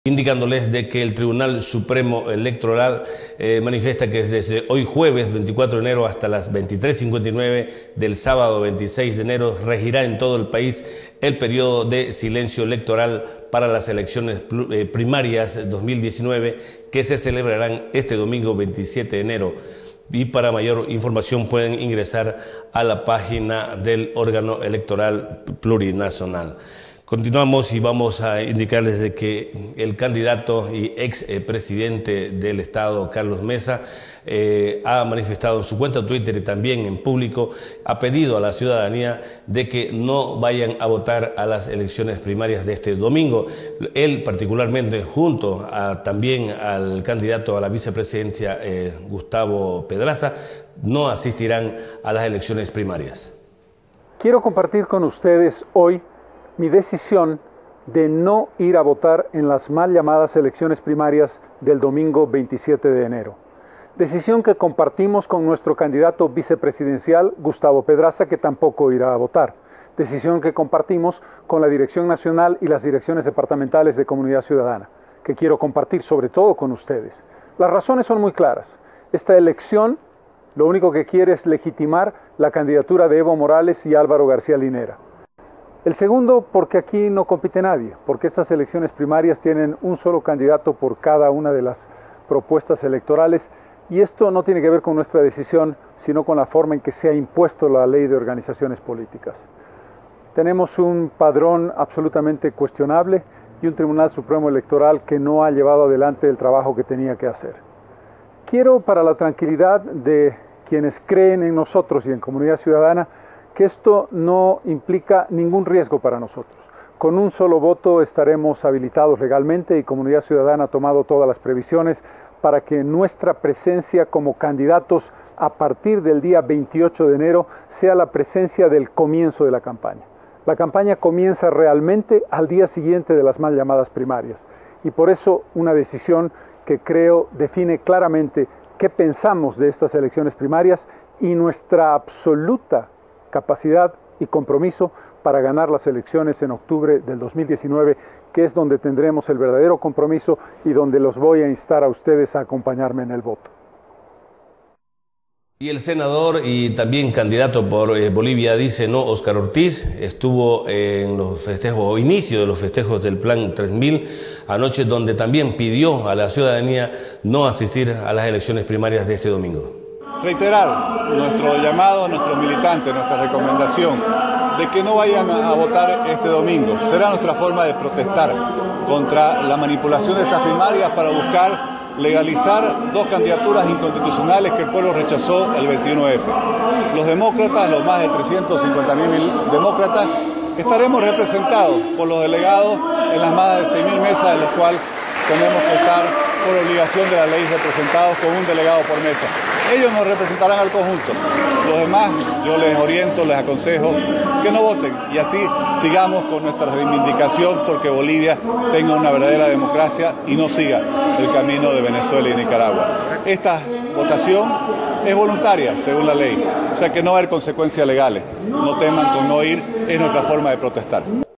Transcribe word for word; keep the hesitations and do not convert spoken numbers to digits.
indicándoles de que el Tribunal Supremo Electoral eh, manifiesta que desde hoy jueves veinticuatro de enero hasta las veintitrés cincuenta y nueve del sábado veintiséis de enero regirá en todo el país el periodo de silencio electoral para las elecciones eh, primarias dos mil diecinueve que se celebrarán este domingo veintisiete de enero. Y para mayor información pueden ingresar a la página del órgano electoral plurinacional. Continuamos y vamos a indicarles de que el candidato y ex presidente del Estado, Carlos Mesa, eh, ha manifestado en su cuenta Twitter y también en público, ha pedido a la ciudadanía de que no vayan a votar a las elecciones primarias de este domingo. Él particularmente, junto a, también al candidato a la vicepresidencia, eh, Gustavo Pedraza, no asistirán a las elecciones primarias. Quiero compartir con ustedes hoy mi decisión de no ir a votar en las mal llamadas elecciones primarias del domingo veintisiete de enero. Decisión que compartimos con nuestro candidato vicepresidencial, Gustavo Pedraza, que tampoco irá a votar. Decisión que compartimos con la Dirección Nacional y las direcciones departamentales de Comunidad Ciudadana, que quiero compartir sobre todo con ustedes. Las razones son muy claras. Esta elección lo único que quiere es legitimar la candidatura de Evo Morales y Álvaro García Linera. El segundo, porque aquí no compite nadie, porque estas elecciones primarias tienen un solo candidato por cada una de las propuestas electorales y esto no tiene que ver con nuestra decisión, sino con la forma en que se ha impuesto la ley de organizaciones políticas. Tenemos un padrón absolutamente cuestionable y un Tribunal Supremo Electoral que no ha llevado adelante el trabajo que tenía que hacer. Quiero, para la tranquilidad de quienes creen en nosotros y en Comunidad Ciudadana, que esto no implica ningún riesgo para nosotros. Con un solo voto estaremos habilitados legalmente y Comunidad Ciudadana ha tomado todas las previsiones para que nuestra presencia como candidatos a partir del día veintiocho de enero sea la presencia del comienzo de la campaña. La campaña comienza realmente al día siguiente de las mal llamadas primarias y por eso una decisión que creo define claramente qué pensamos de estas elecciones primarias y nuestra absoluta capacidad y compromiso para ganar las elecciones en octubre del dos mil diecinueve, que es donde tendremos el verdadero compromiso y donde los voy a instar a ustedes a acompañarme en el voto. Y el senador y también candidato por eh, Bolivia Dice No, Óscar Ortiz, estuvo eh, en los festejos o inicio de los festejos del Plan tres mil anoche, donde también pidió a la ciudadanía no asistir a las elecciones primarias de este domingo. Reiterar nuestro llamado a nuestros militantes, nuestra recomendación de que no vayan a votar este domingo. Será nuestra forma de protestar contra la manipulación de estas primarias para buscar legalizar dos candidaturas inconstitucionales que el pueblo rechazó el veintiuno efe. Los demócratas, los más de trescientos cincuenta mil demócratas, estaremos representados por los delegados en las más de seis mil mesas, de las cuales tenemos que estar por obligación de la ley representados con un delegado por mesa. Ellos nos representarán al conjunto. Los demás, yo les oriento, les aconsejo que no voten y así sigamos con nuestra reivindicación porque Bolivia tenga una verdadera democracia y no siga el camino de Venezuela y Nicaragua. Esta votación es voluntaria, según la ley, o sea que no va a haber consecuencias legales. No teman con no ir, es nuestra forma de protestar.